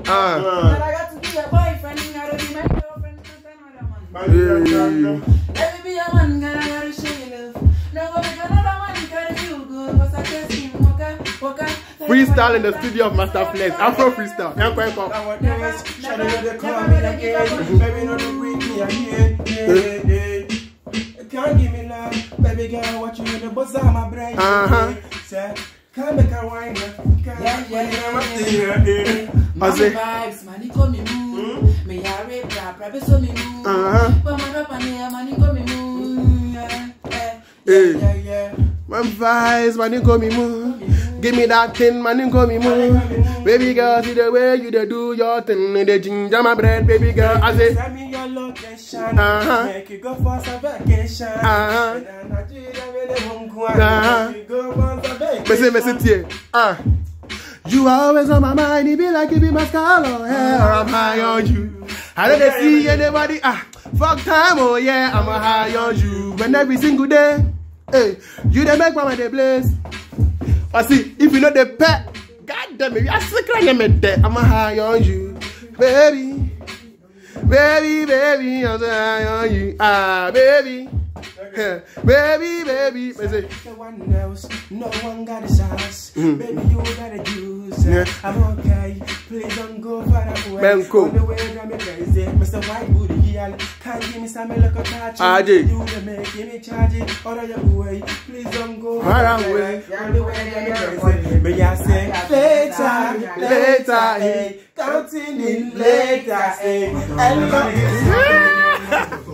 But I got to be a boyfriend, you gotta be my girlfriend to another man. Let me be a man, girl, I gotta show you love. No, go make another man, gotta feel good. What's I can see, waka. Freestyle in the studio of Master Flex. Afro freestyle. Baby, no bring me again. Can't give me love, baby girl. What you in the buzz on my brain? Can't make a wine. My vibes, money call me moon. Me a rape rap, rabbit so me moon. But my rap and me a money call me moon. Yeah. My vibes, man, you call me moon. Give me that thing, man, you call me moon. Baby girl, see the way you do your thing. The ginger my bread, baby girl. I say, send me your location. Make you go for some vacation. You are always on my mind. It be like you be my scholar. Yeah, I'm high on you. I don't see anybody. Fuck time, oh yeah, I'm a high on you. When every single day. Hey, you the make mama the place. I see, if you know the pet, god damn it, you are sick like them there. I'm a high on you, baby, I'm so high on you, baby. Baby. No one else, no one got a sauce. Baby, you got a juice. I'm okay. Please don't go far away. On the way, I'm crazy. Mr. White Booty, can't give me some local touch. You the make me charge it. Or your way. Please don't go far away. On the way, I'm crazy. But I say later, hey. Counting in later, hey.